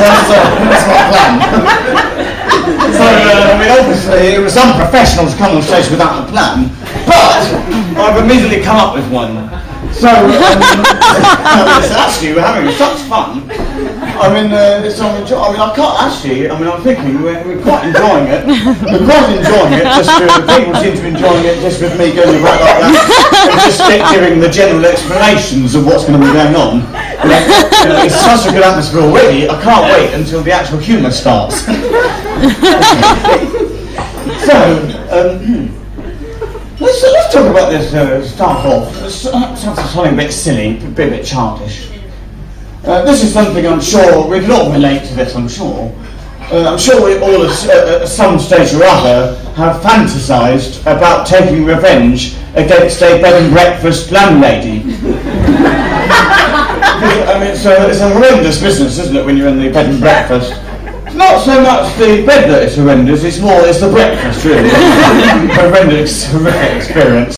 that's my plan. So, I mean, obviously, it was unprofessional to come on stage without a plan, but I've immediately come up with one. So, actually, we're having such fun. I mean, I can't actually. I mean, I'm thinking we're quite enjoying it. We're quite enjoying it. People seem to be enjoying it just with me going about like that and just giving the general explanations of what's going to be going on. It's such a good atmosphere already. I can't wait until the actual humour starts. Let's talk about this. Start off. Something a bit silly, a bit childish. This is something I'm sure we can all relate to. This, I'm sure. I'm sure we all, at some stage or other, have fantasised about taking revenge against a bed and breakfast landlady. I mean, it's a horrendous business, isn't it? When you're in the bed and breakfast. It's not so much the bed that is horrendous. It's the breakfast, really. Horrendous experience.